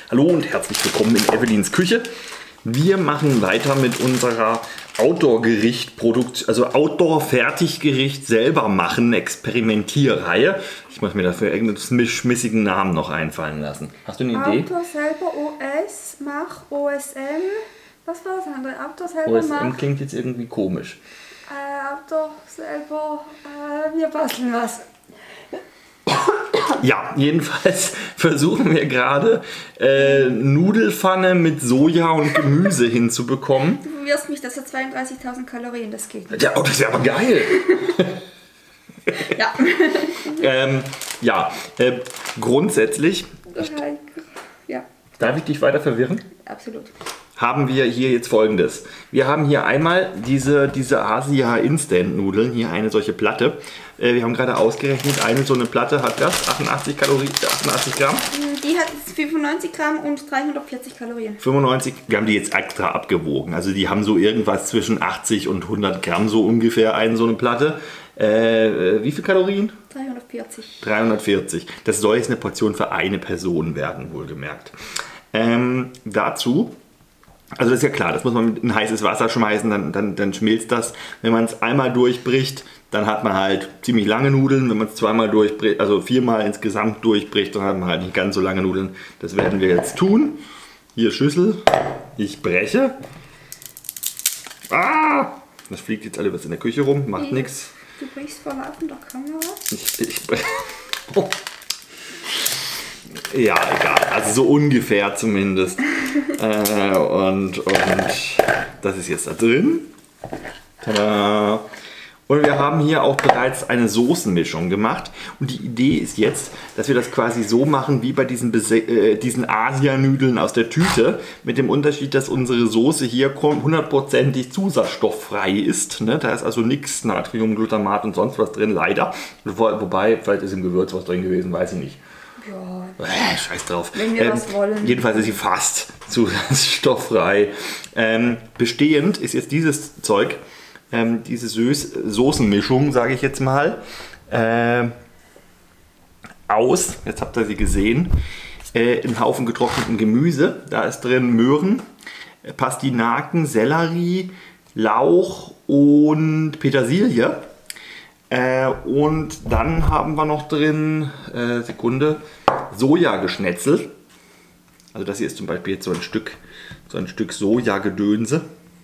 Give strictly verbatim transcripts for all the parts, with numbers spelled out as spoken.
Hallo und herzlich willkommen in Evelyns Küche. Wir machen weiter mit unserer Outdoor-Gericht-Produkt, also Outdoor-Fertiggericht selber machen, Experimentierreihe. Ich muss mir dafür irgendeinen schmissigen Namen noch einfallen lassen. Hast du eine Idee? Outdoor selber O S, mach O S M. Was war das andere? Outdoor selber O S M mach. klingt jetzt irgendwie komisch. Äh, Outdoor selber, äh, wir basteln was. Ja, jedenfalls versuchen wir gerade äh, Nudelfanne mit Soja und Gemüse hinzubekommen. Du wirst mich, das hat zweiunddreißigtausend Kalorien, das geht nicht. Ja, oh, das wäre aber geil. Ja. ähm, ja, äh, grundsätzlich, Ja, darf ich dich weiter verwirren? absolut. Haben wir hier jetzt Folgendes. Wir haben hier einmal diese, diese Asia Instant Nudeln, hier eine solche Platte. Äh, wir haben gerade ausgerechnet, eine so eine Platte hat das, achtundachtzig Kalorien, achtundachtzig Gramm. Die hat fünfundneunzig Gramm und dreihundertvierzig Kalorien. fünfundneunzig, wir haben die jetzt extra abgewogen. Also die haben so irgendwas zwischen achtzig und hundert Gramm so ungefähr, eine so eine Platte. Äh, wie viel Kalorien? dreihundertvierzig. dreihundertvierzig. Das soll jetzt eine Portion für eine Person werden, wohlgemerkt. Ähm, dazu... Also das ist ja klar, das muss man in heißes Wasser schmeißen, dann, dann, dann schmilzt das. Wenn man es einmal durchbricht, dann hat man halt ziemlich lange Nudeln. Wenn man es zweimal durchbricht, also viermal insgesamt durchbricht, dann hat man halt nicht ganz so lange Nudeln. Das werden wir jetzt tun. Hier Schüssel, ich breche. Ah! Das fliegt jetzt alles in der Küche rum, macht nichts. Du brichst vor laufender Kamera. Ich, ich oh. Ja, egal. Also so ungefähr zumindest. äh, und, und das ist jetzt da drin. Tada. Und wir haben hier auch bereits eine Soßenmischung gemacht. Und die Idee ist jetzt, dass wir das quasi so machen wie bei diesen, äh, diesen Asia-Nudeln aus der Tüte. Mit dem Unterschied, dass unsere Soße hier hundertprozentig zusatzstofffrei ist. Ne? Da ist also nichts Natrium, Glutamat und sonst was drin, leider. Wobei, vielleicht ist im Gewürz was drin gewesen, weiß ich nicht. Ja. Äh, scheiß drauf. Wenn wir ähm, das wollen. Jedenfalls ist sie fast zusatzstofffrei. Ähm, bestehend ist jetzt dieses Zeug, ähm, diese Sös Soßenmischung, sage ich jetzt mal, äh, aus, jetzt habt ihr sie gesehen, äh, einen Haufen getrockneten Gemüse. Da ist drin Möhren, Pastinaken, Sellerie, Lauch und Petersilie. Äh, und dann haben wir noch drin, äh, Sekunde, Sojageschnetzel. Also das hier ist zum Beispiel jetzt so ein Stück, so ein Stück Sojagedönse.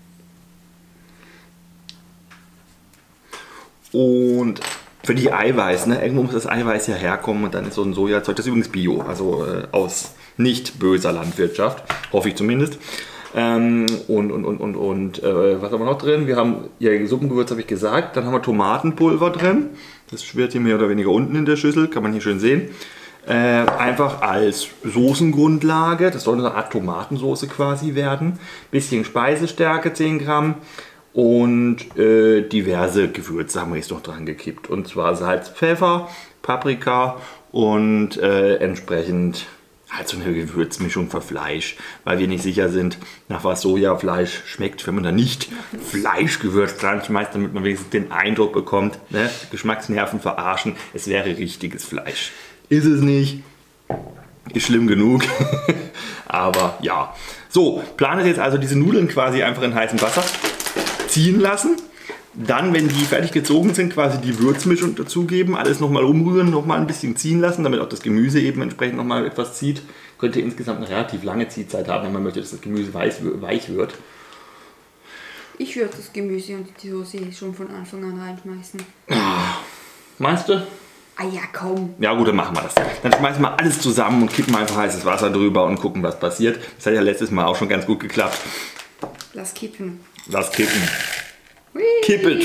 Und für die Eiweiß, ne? Irgendwo muss das Eiweiß ja herkommen und dann ist so ein Sojazeug, das ist übrigens Bio, also äh, aus nicht böser Landwirtschaft, hoffe ich zumindest. Ähm, und und, und, und, und äh, was haben wir noch drin? Wir haben, ja, Suppengewürz habe ich gesagt, dann haben wir Tomatenpulver drin. Das schwirrt hier mehr oder weniger unten in der Schüssel, kann man hier schön sehen. Äh, einfach als Soßengrundlage, das soll eine Art Tomatensoße quasi werden. Bisschen Speisestärke, zehn Gramm. Und äh, diverse Gewürze haben wir jetzt noch dran gekippt. Und zwar Salz, Pfeffer, Paprika und äh, entsprechend halt so eine Gewürzmischung für Fleisch, weil wir nicht sicher sind, nach was Sojafleisch schmeckt, wenn man da nicht Fleischgewürz dran schmeißt, damit man wenigstens den Eindruck bekommt, ne? Geschmacksnerven verarschen, es wäre richtiges Fleisch. Ist es nicht, ist schlimm genug, aber ja. So, plane jetzt also diese Nudeln quasi einfach in heißem Wasser ziehen lassen. Dann, wenn die fertig gezogen sind, quasi die Würzmischung dazugeben, alles nochmal umrühren, nochmal ein bisschen ziehen lassen, damit auch das Gemüse eben entsprechend nochmal etwas zieht. Könnte insgesamt eine relativ lange Ziehzeit haben, wenn man möchte, dass das Gemüse weich wird. Ich würde das Gemüse und die Soße schon von Anfang an reinschmeißen. Meinst du? Ah ja, komm. Ja gut, dann machen wir das. Dann schmeißen wir alles zusammen und kippen einfach heißes Wasser drüber und gucken, was passiert. Das hat ja letztes Mal auch schon ganz gut geklappt. Lass kippen. Lass kippen. Hui. Kipp it.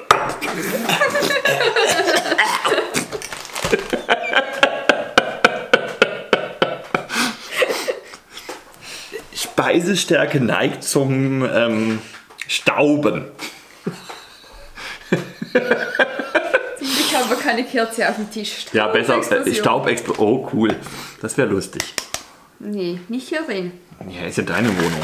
Speisestärke neigt zum ähm, Stauben. Zum Glück haben wir keine Kerze auf dem Tisch. Ja, besser. Äh, Staubexplosion. Oh, cool. Das wäre lustig. Nee, nicht hier drin. Ja, ist ja deine Wohnung.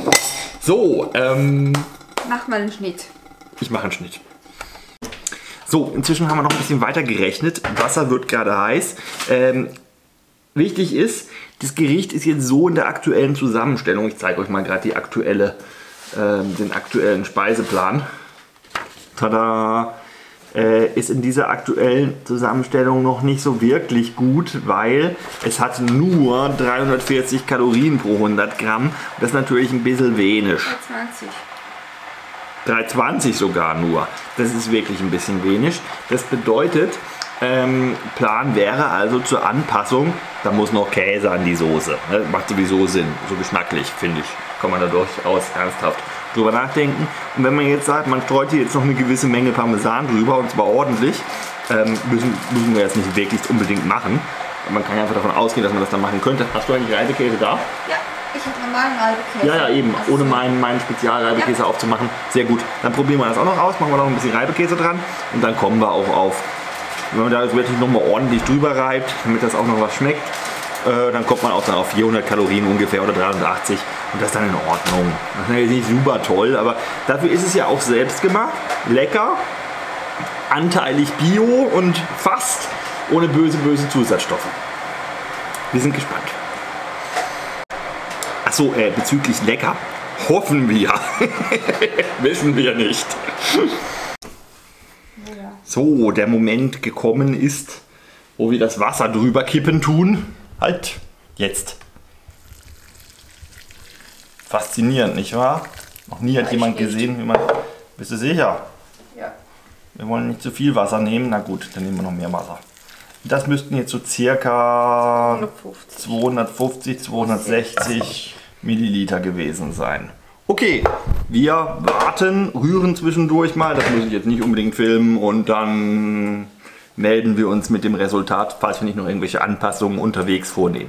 So, ähm... Mach mal einen Schnitt. Ich mache einen Schnitt. So, inzwischen haben wir noch ein bisschen weiter gerechnet. Wasser wird gerade heiß. Ähm, wichtig ist, das Gericht ist jetzt so in der aktuellen Zusammenstellung. Ich zeige euch mal gerade die aktuelle, äh, den aktuellen Speiseplan. Tada! Äh, ist in dieser aktuellen Zusammenstellung noch nicht so wirklich gut, weil es hat nur dreihundertvierzig Kalorien pro hundert Gramm. Das ist natürlich ein bisschen wenig. zwanzig. dreihundertzwanzig sogar nur. Das ist wirklich ein bisschen wenig. Das bedeutet, ähm, Plan wäre also zur Anpassung, da muss noch Käse an die Soße. Ne? Macht sowieso Sinn, so geschmacklich, finde ich. Kann man da durchaus ernsthaft drüber nachdenken. Und wenn man jetzt sagt, man streut hier jetzt noch eine gewisse Menge Parmesan drüber, und zwar ordentlich, ähm, müssen, müssen wir jetzt nicht wirklich unbedingt machen. Man kann ja einfach davon ausgehen, dass man das dann machen könnte. Hast du eigentlich Reibekäse da? Ja. Ich habe normalen Reibekäse. Ja, ja, eben. Also ohne meinen, meinen Spezialreibekäse ja. aufzumachen. Sehr gut. Dann probieren wir das auch noch aus. Machen wir noch ein bisschen Reibekäse dran. Und dann kommen wir auch auf, wenn man da jetzt wirklich nochmal ordentlich drüber reibt, damit das auch noch was schmeckt, äh, dann kommt man auch dann auf vierhundert Kalorien ungefähr oder dreihundertachtzig. Und das ist dann in Ordnung. Das ist jetzt nicht super toll, aber dafür ist es ja auch selbst gemacht. Lecker, anteilig bio und fast ohne böse, böse Zusatzstoffe. Wir sind gespannt. Achso, äh, bezüglich lecker. Hoffen wir. Wissen wir nicht. Ja. So, der Moment gekommen ist, wo wir das Wasser drüber kippen tun. Halt, jetzt. Faszinierend, nicht wahr? Noch nie hat Weiß jemand nicht. gesehen, wie man... Bist du sicher? Ja. Wir wollen nicht zu viel Wasser nehmen. Na gut, dann nehmen wir noch mehr Wasser. Das müssten jetzt so circa zweihundertfünfzig, zweihundertsechzig Milliliter gewesen sein. Okay, wir warten, rühren zwischendurch mal. Das muss ich jetzt nicht unbedingt filmen und dann melden wir uns mit dem Resultat, falls wir nicht noch irgendwelche Anpassungen unterwegs vornehmen.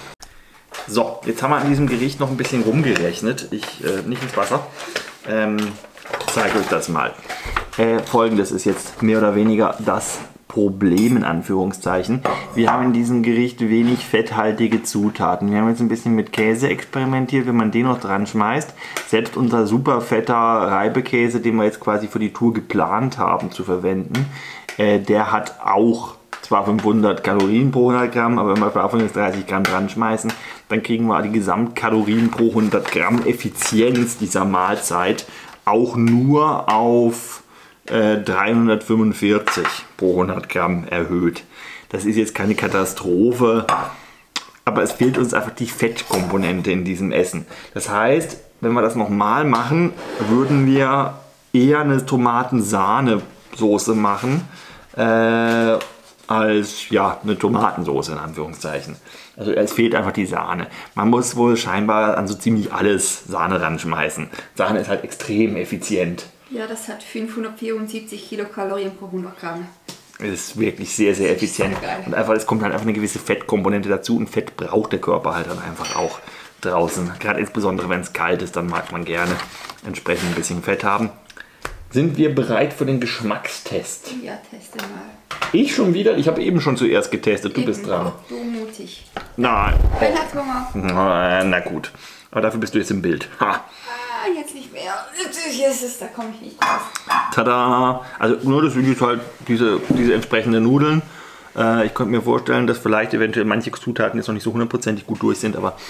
So, jetzt haben wir an diesem Gericht noch ein bisschen rumgerechnet. Ich, äh, nicht ins Wasser. Ähm, zeige euch das mal. Äh, Folgendes ist jetzt mehr oder weniger das Problem in Anführungszeichen. Wir haben in diesem Gericht wenig fetthaltige Zutaten. Wir haben jetzt ein bisschen mit Käse experimentiert, wenn man den noch dran schmeißt. Selbst unser super fetter Reibekäse, den wir jetzt quasi für die Tour geplant haben zu verwenden, äh, der hat auch zwar fünfhundert Kalorien pro hundert Gramm, aber wenn wir davon jetzt dreißig Gramm dran schmeißen, dann kriegen wir die Gesamtkalorien pro hundert Gramm Effizienz dieser Mahlzeit auch nur auf dreihundertfünfundvierzig pro hundert Gramm erhöht. Das ist jetzt keine Katastrophe, aber es fehlt uns einfach die Fettkomponente in diesem Essen. Das heißt, wenn wir das nochmal machen, würden wir eher eine Tomatensahnesoße machen, äh, als ja, eine Tomatensoße in Anführungszeichen. Also es fehlt einfach die Sahne. Man muss wohl scheinbar an so ziemlich alles Sahne ranschmeißen. Sahne ist halt extrem effizient. Ja, das hat fünfhundertvierundsiebzig Kilokalorien pro hundert Gramm. Das ist wirklich sehr, sehr effizient. Sehr geil. Und einfach, es kommt halt einfach eine gewisse Fettkomponente dazu. Und Fett braucht der Körper halt dann einfach auch draußen. Gerade insbesondere, wenn es kalt ist, dann mag man gerne entsprechend ein bisschen Fett haben. Sind wir bereit für den Geschmackstest? Ja, teste mal. Ich schon wieder? Ich habe eben schon zuerst getestet. Du Eben, bist dran. Du mutig. Nein. Ben hat Hunger. Na, na gut. Aber dafür bist du jetzt im Bild. Ha. Ah, jetzt nicht mehr. Natürlich ist es, da komme ich nicht raus. Tada! Also nur das sind halt diese, diese entsprechenden Nudeln. Äh, ich könnte mir vorstellen, dass vielleicht eventuell manche Zutaten jetzt noch nicht so hundertprozentig gut durch sind, aber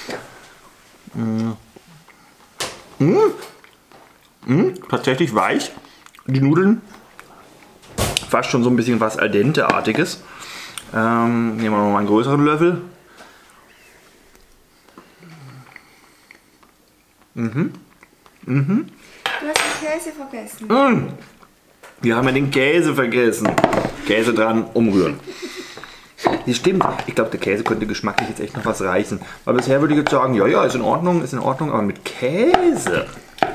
mh, mh, mh, tatsächlich weich. Die Nudeln fast schon so ein bisschen was Al dente-artiges. Ähm, nehmen wir noch mal einen größeren Löffel. Mhm. Mhm. Du hast den Käse vergessen. Mmh. Wir haben ja den Käse vergessen. Käse dran, umrühren. Das stimmt. Ich glaube, der Käse könnte geschmacklich jetzt echt noch was reichen. Weil bisher würde ich jetzt sagen, ja, ja, ist in Ordnung, ist in Ordnung, aber mit Käse.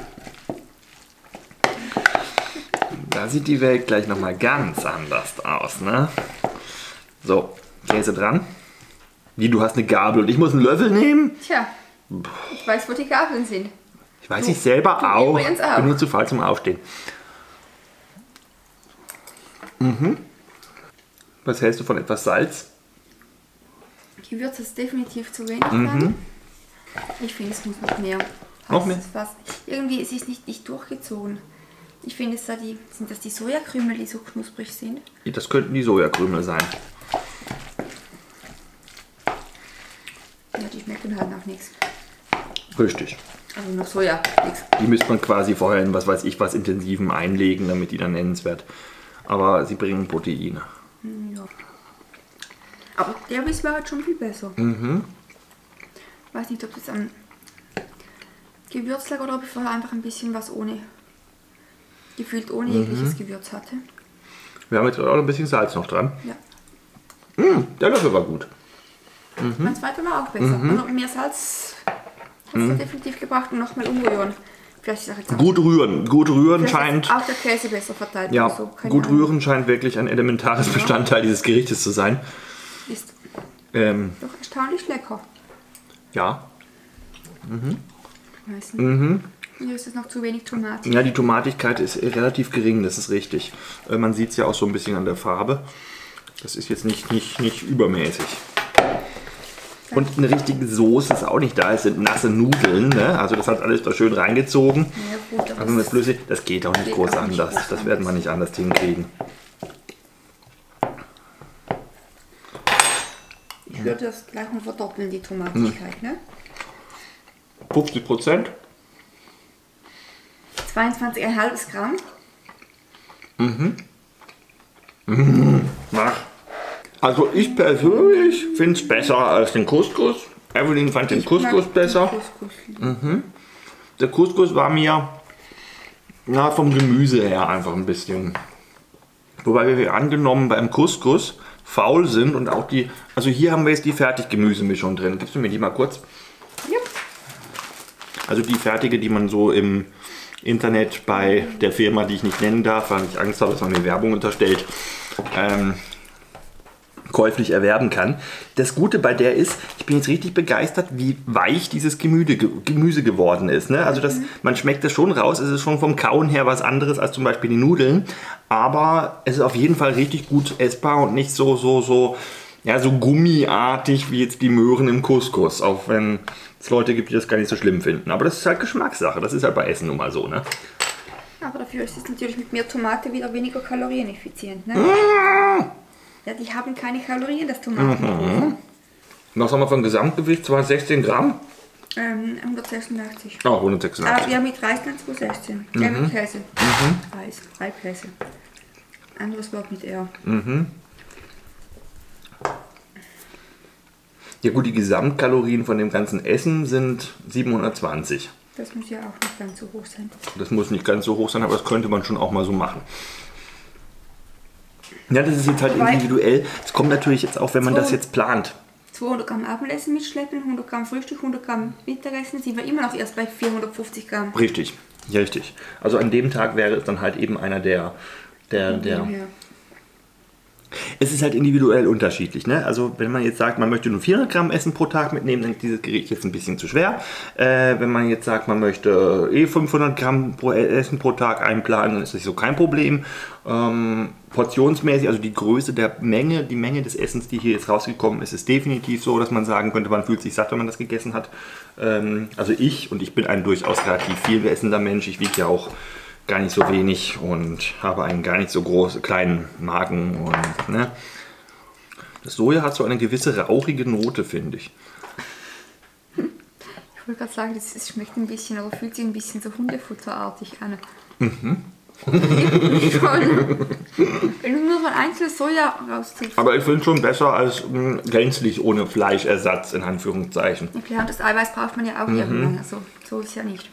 Da sieht die Welt gleich nochmal ganz anders aus, ne? So, Käse dran. Wie, du hast eine Gabel und ich muss einen Löffel nehmen? Tja, ich weiß, wo die Gabeln sind. Ich weiß ich selber du auch. übrigens auch. Ich bin nur zu faul zum Aufstehen. Mhm. Was hältst du von etwas Salz? Die Würze ist definitiv zu wenig. Mhm. Dann. Ich finde, es muss noch mehr. Noch mehr? Es ist fast, irgendwie ist es nicht, nicht durchgezogen. Ich finde, es da die, sind das die Sojakrümel, die so knusprig sind? Das könnten die Sojakrümel sein. Ja, die schmecken halt nach nichts. Richtig. Also nach Soja, nichts. Die müsste man quasi vorher in was weiß ich was Intensivem einlegen, damit die dann nennenswert. Aber sie bringen Proteine. Ja. Aber der Biss war halt schon viel besser. Mhm. Ich weiß nicht, ob das am Gewürz lag oder ob ich vorher einfach ein bisschen was ohne, gefühlt ohne jegliches Mhm. Gewürz hatte. Wir haben jetzt auch ein bisschen Salz noch dran. Ja. Mm, der Löffel war gut. Mhm. Mein zweiter war auch besser. Mhm. Und mehr Salz hat es mhm. definitiv gebracht und nochmal umrühren. Vielleicht ist auch jetzt auch gut rühren. Gut rühren Vielleicht scheint. Auch der Käse besser verteilt. Ja, so. gut Ahnung. rühren scheint wirklich ein elementares ja. Bestandteil dieses Gerichtes zu sein. Ist ähm, doch erstaunlich lecker. Ja. Mhm. Ich weiß nicht. Mhm. Hier ist es noch zu wenig Tomaten. Ja, die Tomatigkeit ist relativ gering, das ist richtig. Äh, man sieht es ja auch so ein bisschen an der Farbe. Das ist jetzt nicht, nicht, nicht übermäßig. Und eine richtige Soße ist auch nicht da, es sind nasse Nudeln, ne? Also das hat alles da schön reingezogen. Ja, gut, also das, flüssig, das geht auch nicht geht groß auch nicht anders, groß das werden wir nicht anders hinkriegen. Ich würde das gleich mal verdoppeln, die Tomatigkeit, hm. ne? fünfzig Prozent. zweiundzwanzig Komma fünf Gramm. Mhm. Mhm. Mach. Also ich persönlich finde es besser als den Couscous. Evelyn fand den Ich Couscous mag besser. den Couscous. Mhm. Der Couscous war mir na, vom Gemüse her einfach ein bisschen. Wobei wir angenommen beim Couscous faul sind und auch die. Also hier haben wir jetzt die Fertiggemüsemischung drin. Gibst du mir die mal kurz? Ja. Also die fertige, die man so im Internet bei der Firma, die ich nicht nennen darf, weil ich Angst habe, dass man mir Werbung unterstellt, ähm, käuflich erwerben kann. Das Gute bei der ist, ich bin jetzt richtig begeistert, wie weich dieses Gemüse, Gemüse geworden ist. Ne? Also das, man schmeckt das schon raus, es ist schon vom Kauen her was anderes als zum Beispiel die Nudeln, aber es ist auf jeden Fall richtig gut essbar und nicht so, so, so, ja, so gummiartig wie jetzt die Möhren im Couscous, auch wenn es Leute gibt, die das gar nicht so schlimm finden. Aber das ist halt Geschmackssache, das ist halt bei Essen nun mal so. Ne? Aber dafür ist es natürlich mit mehr Tomate wieder weniger kalorieneffizient. Ne? Mmh. Ja, die haben keine Kalorien, das Tomatenpulver. Mhm. Was haben wir von Gesamtgewicht? zweihundertsechzehn Gramm? Ähm, hundertsechsundachtzig. Ah, hundertsechsundachtzig. Aber wir haben mit Reis dann zweihundertsechzehn. Mhm. Ja, mit Käse. Mhm. Reis, Reibkäse. Anderes Wort mit R. Mhm. Ja gut, die Gesamtkalorien von dem ganzen Essen sind siebenhundertzwanzig. Das muss ja auch nicht ganz so hoch sein. Das muss nicht ganz so hoch sein, aber das könnte man schon auch mal so machen. Ja, das ist jetzt halt Wobei- individuell. Es kommt natürlich jetzt auch, wenn man So. das jetzt plant. zweihundert Gramm Abendessen mitschleppen, hundert Gramm Frühstück, hundert Gramm Mittagessen, sind wir immer noch erst bei vierhundertfünfzig Gramm. Richtig, ja, richtig. Also an dem Tag wäre es dann halt eben einer der... der, der Ja. Es ist halt individuell unterschiedlich. Ne? Also wenn man jetzt sagt, man möchte nur vierhundert Gramm Essen pro Tag mitnehmen, dann ist dieses Gericht jetzt ein bisschen zu schwer. Äh, wenn man jetzt sagt, man möchte eh fünfhundert Gramm pro Essen pro Tag einplanen, dann ist das so kein Problem. Ähm, portionsmäßig, also die Größe der Menge, die Menge des Essens, die hier jetzt rausgekommen ist, ist definitiv so, dass man sagen könnte, man fühlt sich satt, wenn man das gegessen hat. Ähm, also ich, und ich bin ein durchaus relativ viel essender Mensch, ich wiege ja auch gar nicht so wenig und habe einen gar nicht so großen, kleinen Magen. Und, ne? Das Soja hat so eine gewisse rauchige Note, finde ich. Ich wollte gerade sagen, das, das schmeckt ein bisschen, aber fühlt sich ein bisschen so hundefutterartig an. Mhm. Schon. Wenn du nur von einzelnes Soja rausziehst. Aber ich finde es schon besser als mh, gänzlich ohne Fleischersatz, in Anführungszeichen. Ja klar, und das Eiweiß braucht man ja auch Mhm. irgendwann. Also, so ist ja nicht.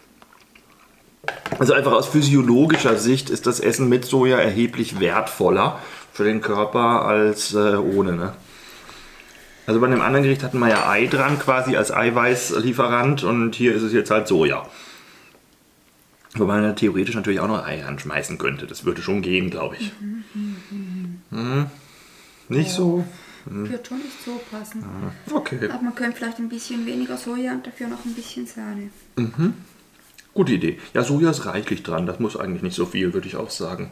Also einfach aus physiologischer Sicht ist das Essen mit Soja erheblich wertvoller für den Körper als äh, ohne. Ne? Also bei einem anderen Gericht hatten wir ja Ei dran quasi als Eiweißlieferant und hier ist es jetzt halt Soja. Wobei man ja theoretisch natürlich auch noch Ei anschmeißen könnte. Das würde schon gehen, glaube ich. Mhm, mhm, Hm? Nicht Ja. so? Wird schon nicht so passen. Okay. Aber man könnte vielleicht ein bisschen weniger Soja und dafür noch ein bisschen Sahne. Mhm. Gute Idee. Ja, Soja ist reichlich dran. Das muss eigentlich nicht so viel, würde ich auch sagen.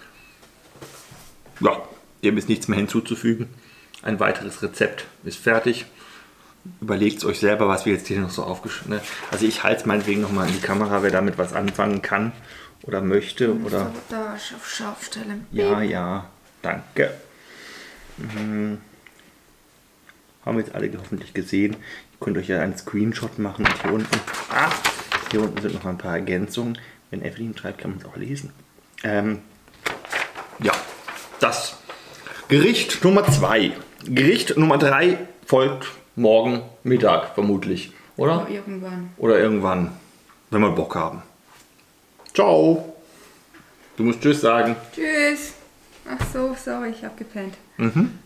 Ja, dem ist nichts mehr hinzuzufügen. Ein weiteres Rezept ist fertig. Überlegt es euch selber, was wir jetzt hier noch so aufgeschrieben haben. Also ich halte es meinetwegen nochmal in die Kamera, wer damit was anfangen kann. oder möchte. Oder da auf scharf stellen. ja, ja, danke. Mhm. Haben wir jetzt alle hoffentlich gesehen. Ihr könnt euch ja einen Screenshot machen und hier unten. Ah, hier unten sind noch ein paar Ergänzungen. Wenn Evelyn schreibt, kann man es auch lesen. Ähm, ja, das Gericht Nummer zwei. Gericht Nummer drei folgt morgen Mittag vermutlich, oder? Oder irgendwann. Oder irgendwann, wenn wir Bock haben. Ciao. Du musst Tschüss sagen. Tschüss. Ach so, sorry, ich hab gepennt. Mhm.